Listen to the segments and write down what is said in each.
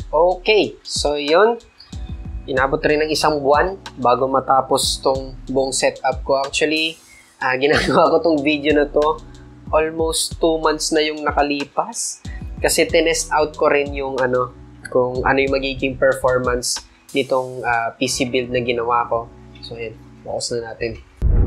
Okay, so yun. Inabot rin ng isang buwan bago matapos tong buong setup ko. Actually, ginagawa ko tong video na to. Almost 2 months na yung nakalipas. Kasi tinest out ko rin yung kung ano yung magiging performance nitong PC build na ginawa ko. So yun, focus na natin.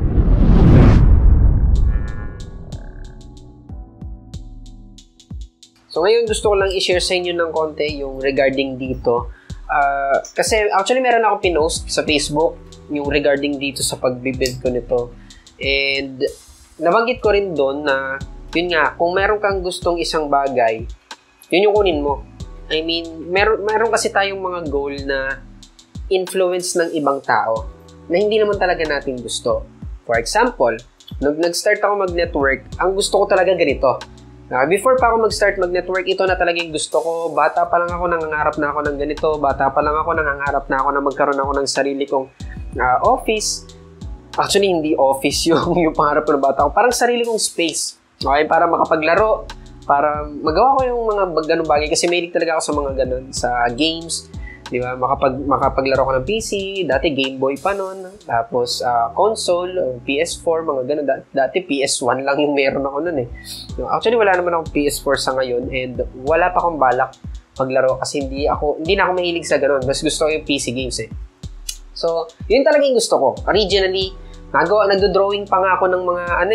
So ngayon gusto ko lang i-share sa inyo ng konti yung regarding dito. Kasi actually meron akong pinost sa Facebook yung regarding dito sa pagbibuild ko nito. And nabanggit ko rin doon na yun nga, kung meron kang gustong isang bagay, yun yung kunin mo. I mean, meron kasi tayong mga goal na influence ng ibang tao na hindi naman talaga natin gusto. For example, nag-start ako mag-network, ang gusto ko talaga ganito. Before pa ako mag-start mag-network, ito na talaga yung gusto ko. Bata pa lang ako, nangangarap na ako ng ganito. Bata pa lang ako, nangangarap na ako na magkaroon ako ng sarili kong office. Actually, hindi office yung pangarap ko ng bata ko. Parang sarili kong space. Okay, para makapaglaro, para magawa ko yung mga ganung bagay. Kasi mahilig talaga ako sa mga ganun, sa games. Di ba? Makapaglaro ko ng PC, dati Game Boy pa nun, tapos console, PS4, mga ganun. Dati PS1 lang yung meron ako nun eh. Actually, wala naman akong PS4 sa ngayon and wala pa akong balak maglaro kasi hindi na ako mahilig sa ganun. Mas gusto ko yung PC games eh. So, yun talaga yung gusto ko. Originally, nagdo-drawing pa nga ako ng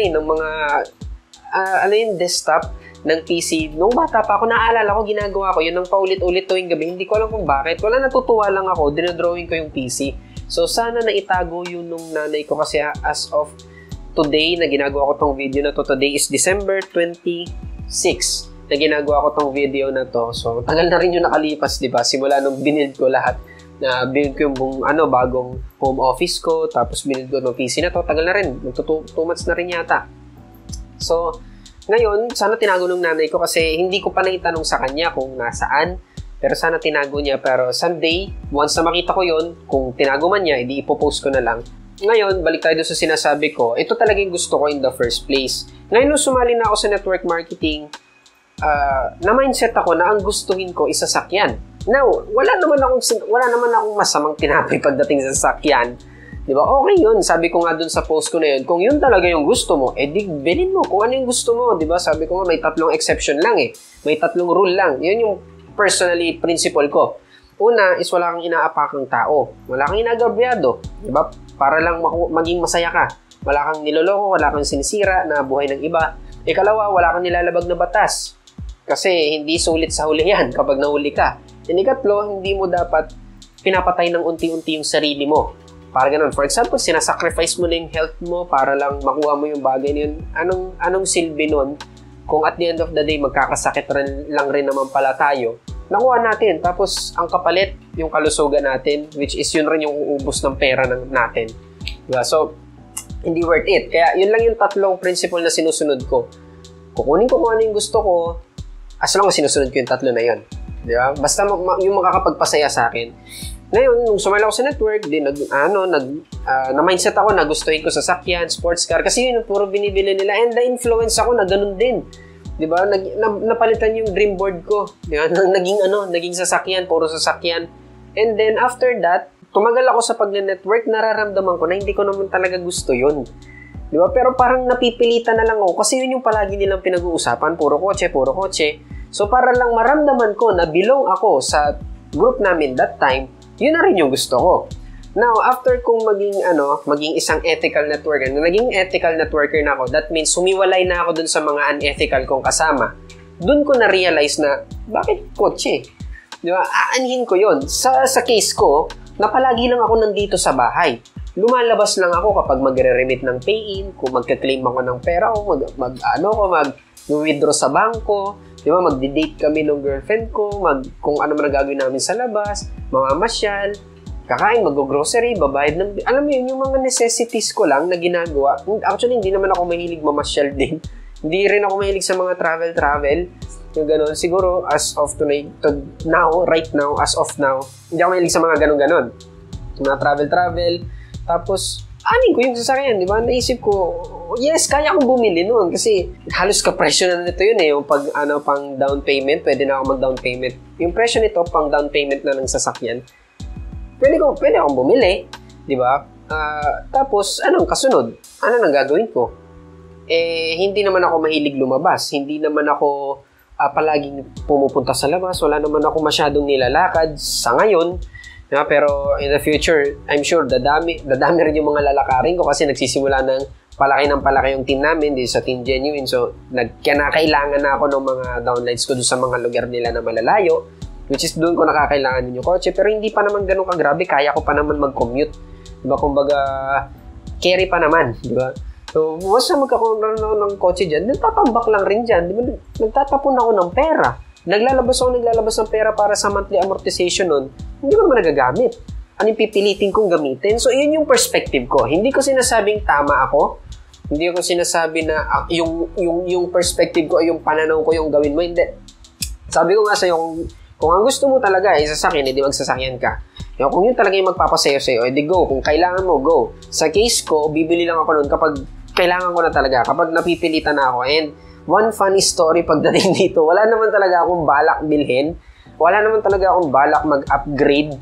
mga desktop ng PC. Nung bata pa ako, naaalala ko, ginagawa ko, yun ang paulit-ulit tuwing gabi. Hindi ko alam kung bakit. Wala, natutuwa lang ako, dinodrawing ko yung PC. So, sana naitago yun nung nanay ko kasi as of today, na ginagawa ko tong video na to. Today is December 26 na ginagawa ko tong video na to. So, tagal na rin yung nakalipas, di ba? Simula nung binild ko lahat. Build ko yung bagong home office ko, tapos binild ko ng PC na to. Tagal na rin. 2 months na rin yata. So, ngayon, sana tinago ng nanay ko kasi hindi ko pa naitanong sa kanya kung nasaan. Pero sana tinago niya. Pero someday, once na makita ko yon, kung tinago man niya, edi ipopost ko na lang. Ngayon, balik tayo doon sa sinasabi ko. Ito talaga yung gusto ko in the first place. Ngayon, nung sumali na ako sa network marketing, na-mindset ako na ang gustuhin ko is sasakyan. Now, wala naman akong masamang tinapay pagdating sa sasakyan. Diba? Okay yun. Sabi ko nga dun sa post ko na yun, kung yun talaga yung gusto mo, edi bilhin mo kung ano yung gusto mo. Diba? Sabi ko nga may 3 exception lang eh. May 3 rule lang. Yun yung personally principle ko. Una is wala kang inaapakang tao. Wala kang inagabyado. Diba? Para lang maging masaya ka. Wala kang niloloko, wala kang sinisira na buhay ng iba. Ikalawa, wala kang nilalabag na batas. Kasi hindi sulit sa huli yan kapag nahuli ka. And ikatlo, hindi mo dapat pinapatay ng unti-unti yung sarili mo. Para ganun. For example, sinasacrifice mo na yung health mo para lang makuha mo yung bagay na yun. Anong silbi nun? Kung at the end of the day, magkakasakit lang rin naman pala tayo, nakuha natin. Tapos, ang kapalit, yung kalusugan natin, which is yun rin yung uubos ng pera natin. Diba? So, hindi worth it. Kaya, yun lang yung 3 principle na sinusunod ko. Kukunin ko kung ano yung gusto ko, as long as sinusunod ko yung 3 na yun. Diba? Basta yung makakapagpasaya sa akin. Ngayon, nung sumali ako sa network, na-mindset ako na gustuhin ko sasakyan, sports car, kasi yun, puro binibili nila. And na-influence ako na ganun din. Diba? Napalitan yung dream board ko. Diba? Naging sasakyan, puro sasakyan. And then, after that, tumagal ako sa pag-network, nararamdaman ko na hindi ko naman talaga gusto yun. Diba? Pero parang napipilitan na lang ako kasi yun yung palagi nilang pinag-uusapan, puro kotse. So, para lang maramdaman ko na belong ako sa group namin that time, yun na rin yung gusto ko. Now, after kong maging isang ethical networker, naging ethical networker na ako, that means humiwalay na ako dun sa mga unethical kong kasama. Dun ko na-realize na, bakit kotse? Di ba? Aanhin ko yun. Sa case ko, na palagi lang ako nandito sa bahay. Lumalabas lang ako kapag magre-remit ng pay-in, kung magka-claim ako ng pera ko, mag-withdraw sa bangko, di ba, magdi-date kami ng girlfriend ko, kung ano man gagawin namin sa labas, mamamasyal, kakain, mag-grocery, babayad ng... Alam mo yun, yung mga necessities ko lang na ginagawa. Actually, hindi naman ako mahilig mamasyal din. Hindi rin ako mahilig sa mga travel. Yung gano'n. Siguro, as of right now, hindi ako mahilig sa mga gano'n. Mga travel. Tapos, anin ko yung sasakyan, di ba? Naisip ko, yes, kaya akong bumili noon kasi halos kapresyo na nito yun eh. Yung pang down payment, pwede na ako mag-down payment. Yung presyo nito, pang down payment na ng sasakyan, pwede akong bumili, di ba? Tapos, anong kasunod? Ano nang gagawin ko? Hindi naman ako mahilig lumabas. Hindi naman ako palaging pumupunta sa labas. Wala naman ako masyadong nilalakad sa ngayon. Diba? Pero in the future, I'm sure dadami rin yung mga lalakarin ko kasi nagsisimula ng palaki yung team namin dito sa Team Genuine. So, kailangan na ako ng mga downlines ko doon sa mga lugar nila na malalayo. Which is doon ko nakakailangan din yung kotse. Pero hindi pa naman ganun kagrabe. Kaya ko pa naman mag-commute. Diba? Kumbaga, carry pa naman. Diba? So, once na magkakaroon ng kotse dyan, nagtatambak lang rin dyan. Diba? Nagtatapon ako ng pera. Naglalabas ng pera para sa monthly amortization nun. Hindi ko naman nagagamit. Ano yung pipilitin kong gamitin? So, yun yung perspective ko. Hindi ko sinasabing tama ako. Hindi ko sinasabi na yung perspective ko, yung pananaw ko, yung gawin mo. Hindi. Sabi ko nga sa'yo, kung ang gusto mo talaga ay sasakyan, edi magsasakyan ka. Kung yun talaga yung magpapasayo sa'yo, edi go. Kung kailangan mo, go. Sa case ko, bibili lang ako nun kapag kailangan ko na talaga, kapag napipilitan na ako. And one funny story pagdating dito, wala naman talaga akong balak bilhin. Wala naman talaga akong balak mag-upgrade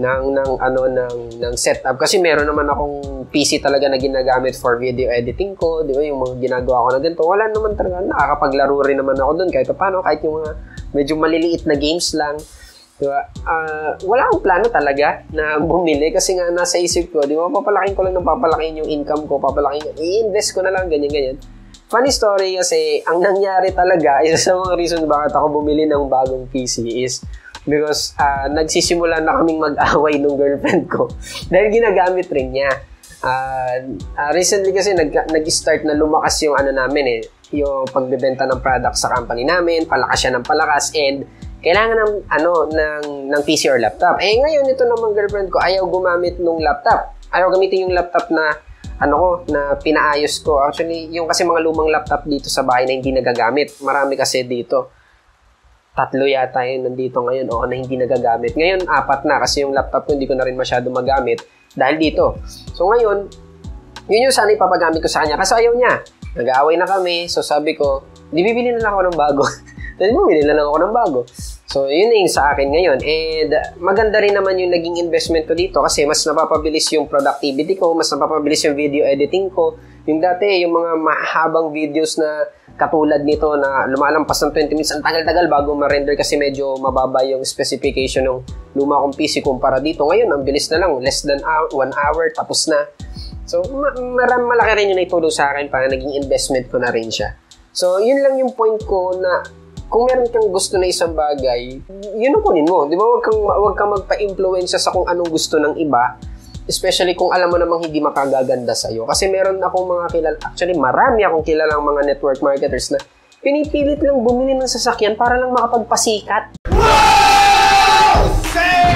ng setup. Kasi meron naman akong PC talaga na ginagamit for video editing ko. Di ba? Yung mga ginagawa ko na ganito. Wala naman talaga. Nakakapaglaro rin naman ako dun kahit paano. Kahit yung mga medyo maliliit na games lang. Diba? Wala akong plano talaga na bumili kasi nga nasa isip ko, di ba, papalakin ko lang ng papalakin yung income ko, i-invest ko na lang, ganyan. Funny story kasi, ang nangyari talaga, isa sa mga reason bakit ako bumili ng bagong PC is because nagsisimula na kaming mag-away ng girlfriend ko dahil ginagamit rin niya. Recently kasi nag-start na lumakas yung namin yung pagbebenta ng product sa company namin, palakas siya ng palakas, and kailangan ng PC or laptop. Ngayon, ito naman girlfriend ko, ayaw gumamit ng laptop. Ayaw gamitin yung laptop na pinaayos ko. Actually, yung kasi mga lumang laptop dito sa bahay na hindi nagagamit. Marami kasi dito. 3 yata yun nandito ngayon na hindi nagagamit. Ngayon, 4 na kasi yung laptop ko hindi ko na rin masyado magamit dahil dito. So ngayon, yun yung sana ipapagamit ko sa kanya kasi ayaw niya. Nag-aaway na kami. So sabi ko, di bibili na lang ako ng bago. Dahil bumili na lang ako ng bago. So, yun na yung sa akin ngayon. And maganda rin naman yung naging investment ko dito kasi mas napapabilis yung productivity ko, mas napapabilis yung video editing ko. Yung dati, yung mga mahabang videos na katulad nito na lumalampas ng 20 minutes, ang tagal-tagal bago ma-render kasi medyo mababa yung specification ng luma kong PC kumpara dito. Ngayon, ang bilis na lang, less than 1 hour, tapos na. So, malaki rin yung naitulong sa akin para naging investment ko na rin siya. So, yun lang yung point ko na kung meron kang gusto na isang bagay, yun ang kunin mo. Di ba? Huwag kang magpa-influensya sa kung anong gusto ng iba. Especially kung alam mo namang hindi makagaganda sa'yo. Kasi meron akong mga actually marami akong kilalang mga network marketers na pinipilit lang bumili ng sasakyan para lang makapagpasikat. Wow! Say!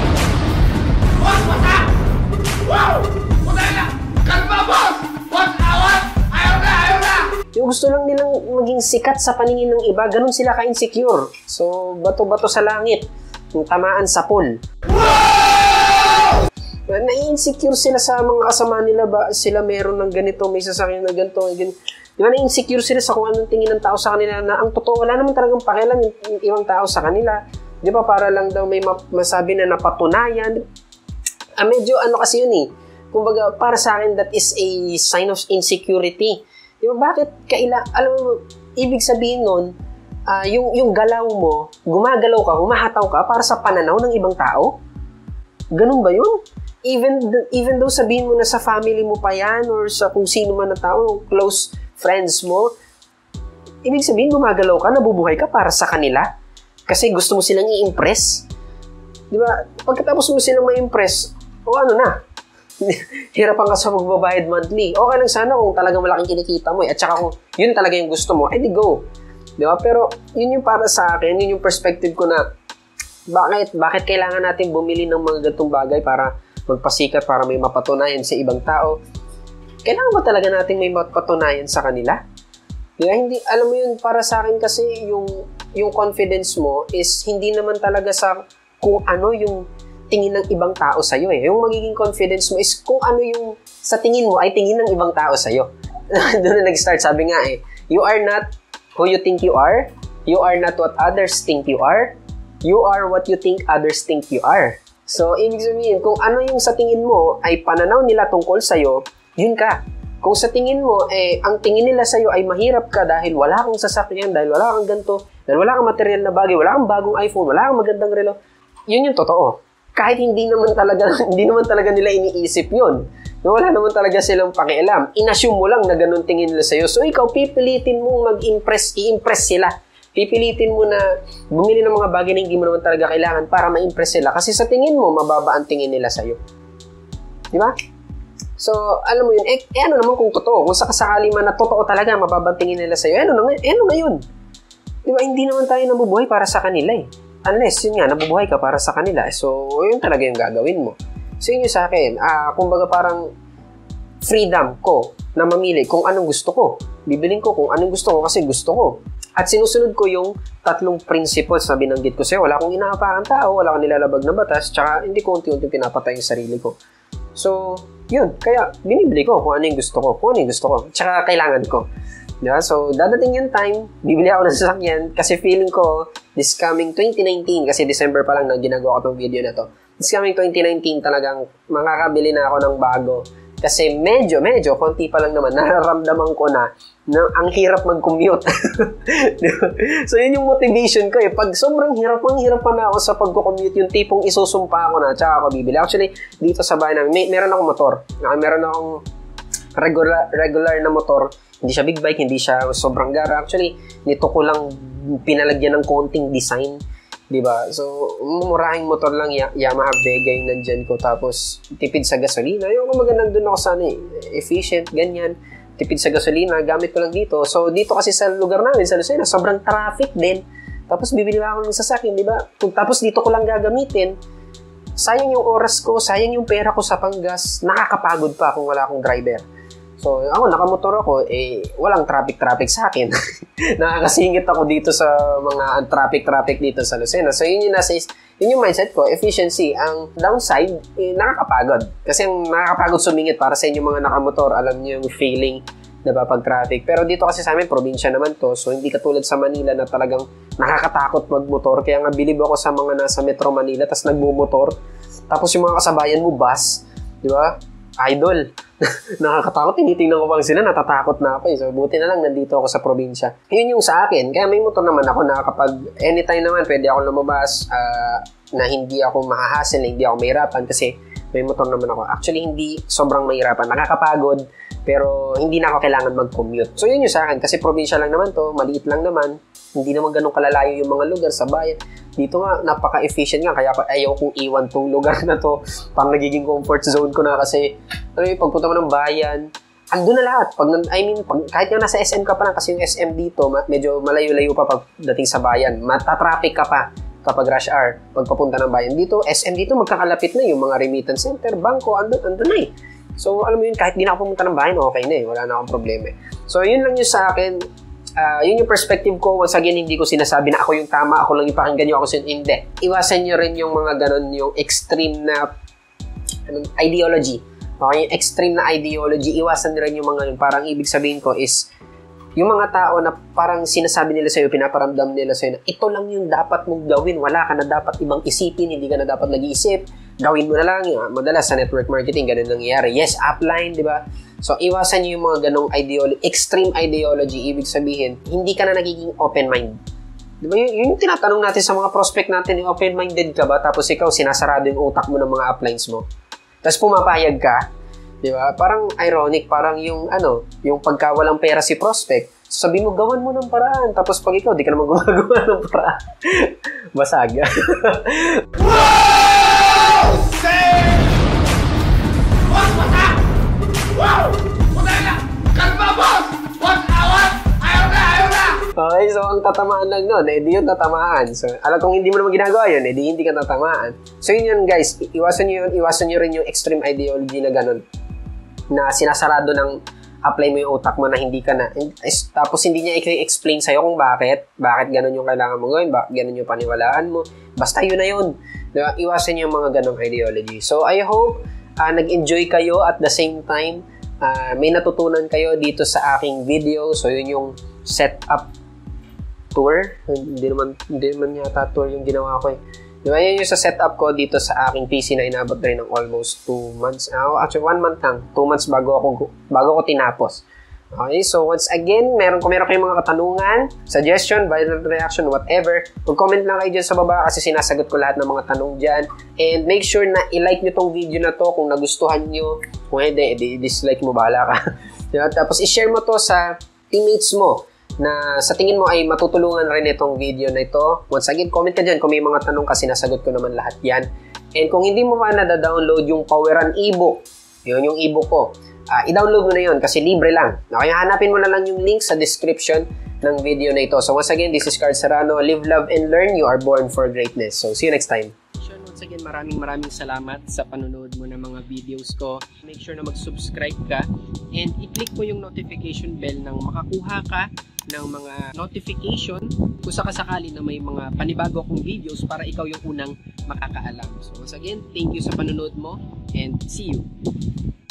What's that? Wow! Putay kalma, boss! What's out? Ayaw na! Yung gusto lang nilang maging sikat sa paningin ng iba, ganun sila ka-insecure. So, bato-bato sa langit, yung tamaan sa pool. Wow! Na-insecure sila sa mga kasama nila ba sila meron ng ganito, may sasakyan na ganito, ganito. Di ba na-insecure sila sa kung anong tingin ng tao sa kanila na ang totoo, wala naman talagang pakialam yung ibang tao sa kanila. Di ba para lang daw may masabi na napatunayan. Medyo kasi yun kumbaga para sa akin that is a sign of insecurity. Di ba bakit alam mo, ibig sabihin nun, yung galaw mo, gumagalaw ka, humahataw ka para sa pananaw ng ibang tao? Ganun ba yun? Even though sabihin mo na sa family mo pa yan or sa kung sino man na tao, close friends mo, ibig sabihin gumagalaw ka, nabubuhay ka para sa kanila kasi gusto mo silang i-impress. Di ba? Pagkatapos mo silang ma-impress, hirapan ka sa magbabayad monthly. Okay lang sana kung talagang malaking kinikita mo at saka kung yun talaga yung gusto mo, edi go. Di ba? Pero yun yung para sa akin, yun yung perspective ko na bakit kailangan natin bumili ng mga ganitong bagay para magpasikat, para may mapatunayan sa ibang tao. Kailangan ba talaga natin may mapatunayan sa kanila? Diba? Hindi, alam mo yun, para sa akin kasi yung confidence mo is hindi naman talaga sa kung ano yung tingin ng ibang tao sa'yo eh. Yung magiging confidence mo is kung ano yung sa tingin mo ay tingin ng ibang tao sa'yo. Doon na nag-start, sabi nga eh, you are not who you think you are not what others think you are what you think others think you are. So, ibig sabihin, kung ano yung sa tingin mo ay pananaw nila tungkol sa'yo, yun ka. Kung sa tingin mo, ang tingin nila sa'yo ay mahirap ka dahil wala kang sasakyan, dahil wala kang ganito, dahil wala kang material na bagay, wala kang bagong iPhone, wala kang magandang relo, yun yung totoo. Kahit hindi naman talaga nila iniisip yun. Wala naman talaga silang pakialam. Inassume mo lang na ganun tingin nila sa'yo. So, ikaw, pipilitin mong i-impress sila. Pipilitin mo na bumili ng mga bagay na hindi mo naman talaga kailangan para ma-impress sila. Kasi sa tingin mo, mababa ang tingin nila sa'yo. Di ba? So, alam mo yun, ano naman kung totoo? Kung sakasakali man na totoo talaga, mababa ang tingin nila sa'yo, ano na yun? Di ba? Hindi naman tayo nabubuhay para sa kanila eh. Unless, yun nga, nabubuhay ka para sa kanila. So, yun talaga yung gagawin mo. So, yun yung sa akin. Kumbaga parang freedom ko na mamili kung anong gusto ko. Bibilin ko kung anong gusto ko kasi gusto ko. At sinusunod ko yung 3 principles na binanggit ko sa'yo. Wala akong inaapakan tao, wala akong nilalabag na batas, tsaka hindi ko unti-unti pinapatay yung sarili ko. So, yun. Kaya, binibili ko kung ano yung gusto ko. Tsaka kailangan ko. Diba? So, dadating yung time, bibili ako ng sasakyan kasi feeling ko, this coming 2019, kasi December pa lang na ginagawa ko tong video na to. This coming 2019 talagang makakabili na ako ng bago. Kasi medyo, konti pa lang naman, nararamdaman ko na ang hirap mag-commute. So, yun yung motivation ko eh. Pag sobrang hirap pa na ako sa pag-commute, yung tipong isusumpa ako na, tsaka ako bibili. Actually, dito sa bahay namin, meron akong motor. Meron akong regular na motor. Hindi siya big bike, hindi siya sobrang gara. Actually, nito ko lang pinalagyan ng konting design. Diba? So, murahing motor lang, Yamaha Vega yung nandyan ko. Tapos, tipid sa gasolina. Yung magandang doon ako sa efficient, ganyan. Tipid sa gasolina, gamit ko lang dito. So, dito kasi sa lugar namin, sa Lucena, sobrang traffic din. Tapos, bibili ako ng sasakyan, diba? Tapos, dito ko lang gagamitin. Sayang yung oras ko, sayang yung pera ko sa panggas. Nakakapagod pa kung wala akong driver. So, ako, nakamotor ako, walang traffic sa akin. Nakakasingit ako dito sa mga traffic dito sa Lucena. So, yun yung mindset ko, efficiency. Ang downside, nakakapagod. Kasi ang nakakapagod sumingit para sa inyo mga nakamotor, alam niyo yung feeling, diba, pag traffic. Pero dito kasi sa amin, probinsya naman to. So, hindi katulad sa Manila na talagang nakakatakot magmotor. Kaya nga, bilib ako sa mga nasa Metro Manila, tas nagmumotor. Tapos yung mga kasabayan mo, bus, diba? Idol. Nakakatakot, tinitingnan ko pang sila, natatakot na ako eh. So, buti na lang nandito ako sa probinsya. Yun yung sa akin. Kaya may motor naman ako na kapag anytime naman, pwede ako lumabas na hindi ako mahahassle, hindi ako mahirapan kasi may motor naman ako. Actually, hindi sobrang mahirapan. Nakakapagod, pero hindi na ako kailangan mag-commute. So, yun yung sa akin. Kasi probinsya lang naman to, maliit lang naman. Hindi naman ganun kalalayo yung mga lugar sa bayan. Dito nga, napaka-efficient nga. Kaya ayaw kong iwan tong lugar na to. Parang nagiging comfort zone ko na kasi pagpunta mo ng bayan, andun na lahat. Kahit nga nasa SM ka pa lang kasi yung SM dito, medyo malayo-layo pa pagdating sa bayan. Matatraffic ka pa kapag rush hour, pagpapunta ng bayan. Dito, SM dito, magkakalapit na yung mga remittance center, bangko, andun na eh. So, alam mo yun, kahit di na ako pumunta ng bayan, okay na eh. Wala na akong problema eh. So, yun lang yun sa akin. Yun yung perspective ko. Once again, hindi ko sinasabi na ako yung tama, ako lang yung pakinggan nyo, ako hindi. Iwasan nyo rin yung mga ganon, yung extreme na ideology. Okay, yung extreme na ideology, iwasan nyo rin yung mga, parang ibig sabihin ko is, yung mga tao na parang sinasabi nila sa'yo, pinaparamdam nila sa'yo na ito lang yung dapat mong gawin, wala ka na dapat ibang isipin, hindi ka na dapat nag-iisip, gawin mo na lang. Madalas sa network marketing, ganun nangyayari. Yes, upline, di ba? So, iwasan nyo yung mga ganong extreme ideology, ibig sabihin, hindi ka na nagiging open mind. Di ba? Yung tinatanong natin sa mga prospect natin, yung open-minded ka ba? Tapos ikaw, sinasarado yung utak mo ng mga uplines mo. Tapos pumapayag ka. Di ba? Parang ironic, parang yung pagka walang pera si prospect, sabi mo, gawan mo ng paraan. Tapos pag ikaw, di ka naman gumagawa ng paraan. Basag. Wow! Save! What's that? Wow! Puta na! Kalma, boss! What's awat? Ayaw na! Okay, so ang tatamaan lang nun, di yun tatamaan. So, alam kong hindi mo naman ginagawa yun, di hindi ka tatamaan. So, yun guys, iwasan nyo rin yung extreme ideology na ganun. Na sinasarado ng apply mo yung utak mo na hindi ka na. Tapos hindi niya i-explain sa'yo kung bakit ganun yung kailangan mo gawin, bakit ganun yung paniwalaan mo. Basta yun na yun. Diba? Iwasan niyo yung mga ganong ideology. So, I hope nag-enjoy kayo at the same time may natutunan kayo dito sa aking video. So, yun yung setup tour. Hindi naman yata tour yung ginawa ko eh. Diba? Yan yung sa setup ko dito sa aking PC na inabot rin ng almost 2 months. Actually, 1 month lang. 2 months bago ko tinapos. Okay, so once again, kung meron kayong mga katanungan, suggestion, violent reaction, whatever, mag-comment lang kayo dyan sa baba kasi sinasagot ko lahat ng mga tanong dyan. And make sure na i-like nyo tong video na to kung nagustuhan nyo. Kung hindi, i-dislike mo, bahala ka. Diba? Tapos i-share mo to sa teammates mo na sa tingin mo ay matutulungan rin itong video na ito. Once again, comment ka dyan kung may mga tanong kasi nasagot ko naman lahat yan. And kung hindi mo pa na-download yung Poweran ebook, yun yung ebook ko. I-download mo na yun kasi libre lang. Kaya hanapin mo na lang yung link sa description ng video na ito. So once again, this is Carl Serrano. Live, love, and learn. You are born for greatness. So see you next time. Once again, maraming salamat sa panonood mo ng mga videos ko. Make sure na mag-subscribe ka and i-click mo yung notification bell nang makakuha ka ng mga notification kung sakasakali na may mga panibago akong videos para ikaw yung unang makakaalam. So once again, thank you sa panonood mo and see you.